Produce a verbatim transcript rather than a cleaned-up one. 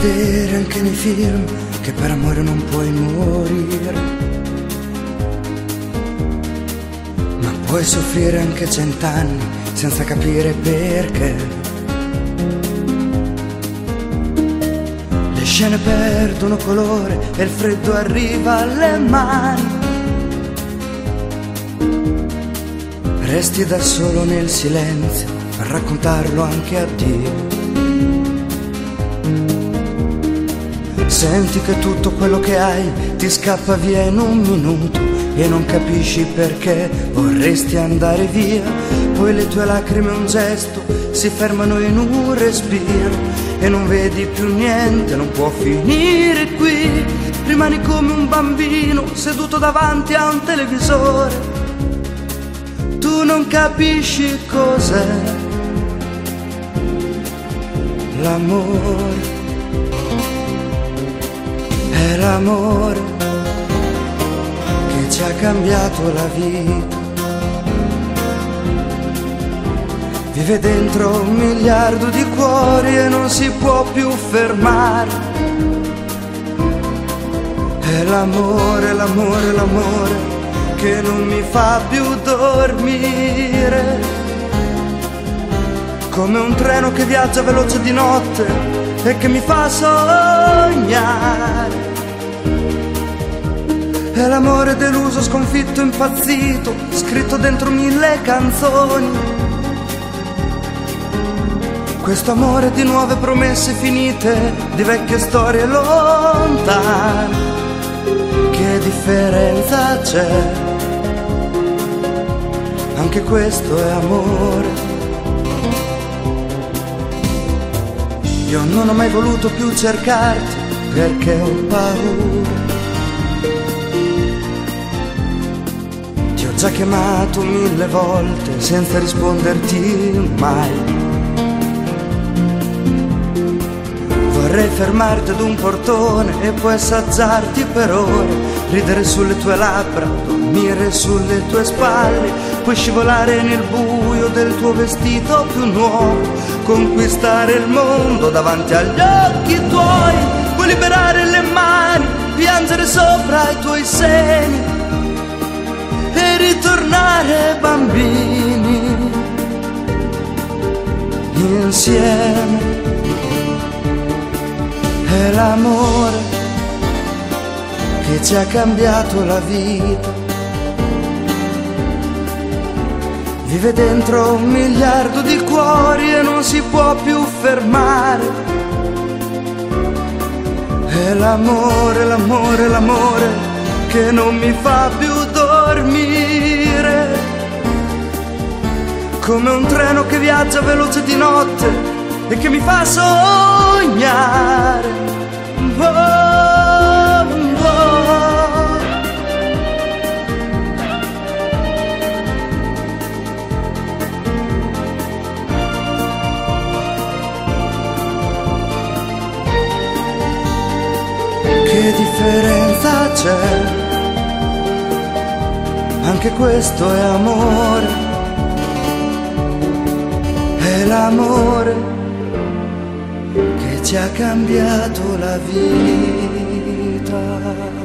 vedere anche nei film che per amore non puoi morire, ma puoi soffrire anche cent'anni senza capire perché. Le scene perdono colore e il freddo arriva alle mani. Resti da solo nel silenzio a raccontarlo anche a Dio. Senti che tutto quello che hai ti scappa via in un minuto e non capisci perché vorresti andare via. Poi le tue lacrime un gesto si fermano in un respiro e non vedi più niente, non può finire qui. Rimani come un bambino seduto davanti a un televisore. Tu non capisci cos'è l'amore. È l'amore che ci ha cambiato la vita. Vive dentro un miliardo di cuori e non si può più fermare. È l'amore, l'amore, l'amore che non mi fa più dormire. Come un treno che viaggia veloce di notte e che mi fa sognare. È l'amore deluso, sconfitto, impazzito, scritto dentro mille canzoni. Questo amore di nuove promesse finite, di vecchie storie lontane. Che differenza c'è? Anche questo è amore. Io non ho mai voluto più cercarti perché ho paura. Ti ho già chiamato mille volte senza risponderti mai. Vorrei fermarti ad un portone e poi assaggiarti per ore, ridere sulle tue labbra, dormire sulle tue spalle, poi scivolare nel buio del tuo vestito più nuovo, conquistare il mondo davanti agli occhi tuoi, puoi liberare le mani, piangere sopra i tuoi seni e ritornare bambini insieme. È l'amore che ci ha cambiato la vita. Vive dentro un miliardo di cuori e non si può più fermare. È l'amore, l'amore, l'amore che non mi fa più dormire. Come un treno che viaggia veloce di notte e che mi fa sognare. Oh, oh. Che differenza c'è? Anche questo è amore. È l'amore che ci ha cambiato la vita.